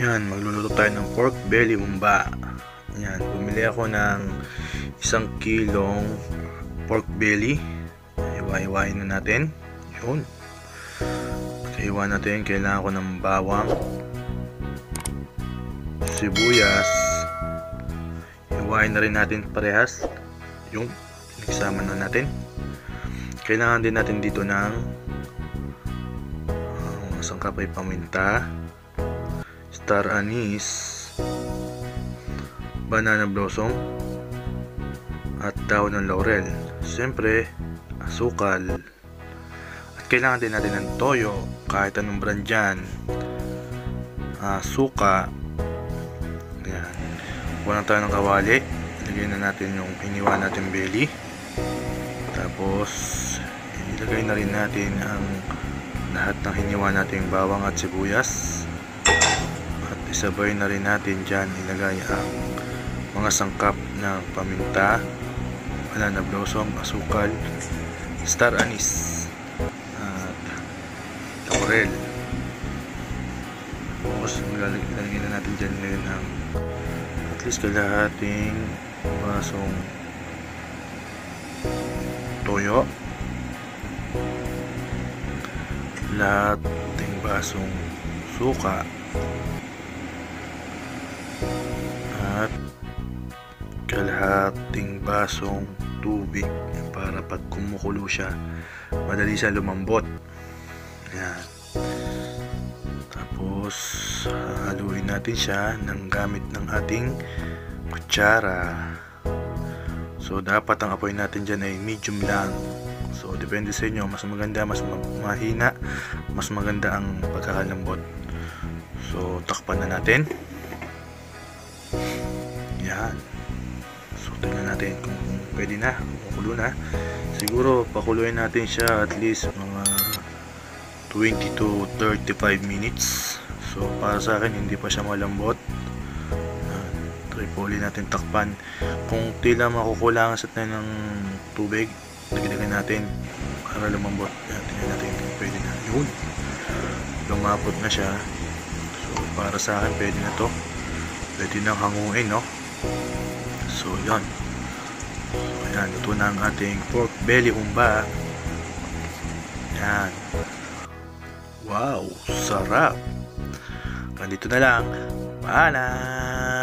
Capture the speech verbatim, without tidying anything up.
Yan, magluluto tayo ng pork belly humba. Yan, bumili ako ng isang kilong pork belly. Iwa-iwain na natin. Yun. Kaiwa natin, kailangan ko ng bawang, sibuyas. Iwain na rin natin parehas. Yung nagsama na natin. Kailangan din natin dito ng uh, sangkap ay paminta, star anise, banana blossom, at dahon ng laurel. Siyempre, asukal. At kailangan din natin ng toyo, kahit anong brand dyan. Uh, suka. Ayan. Kuha tayo ng kawali. Ilagay na natin yung iniwan natin belly. Tapos, ilagay na rin natin ang lahat ng hiniwa nating bawang at sibuyas. At isabay na rin natin dyan ilagay ang mga sangkap ng paminta, banana blossom, asukal, star anise, at laurel. Tapos ilalagay na natin dyan ngayon ang at least kalahating basong toyo, lahating basong suka, at kalahating basong tubig para pag kumukulo siya madali siya lumambot. Yan. Tapos haluin natin siya ng gamit ng ating kutsara. So dapat ang apoy natin dyan ay medium lang. So depende sa inyo, mas maganda, mas mahina, mas maganda ang pagkakalambot. So takpan na natin. Yan. So tingnan natin kung pwede na, kumukulo na. Siguro pakuluin natin siya at least mga twenty to thirty-five minutes. So para sa akin hindi pa siya malambot. Try po ulit natin takpan. Kung tila makukulangan sa tayo ng tubig, lagyan natin para lumambot. Tingnan natin kung pwede na. Yun, lumapot na siya. So para sa akin pwede na to. Pwede nang hanguin, no? So yan. So yan, ito na ang ating pork belly humba. Yan. Wow, sarap. Nandito na lang. Paalam.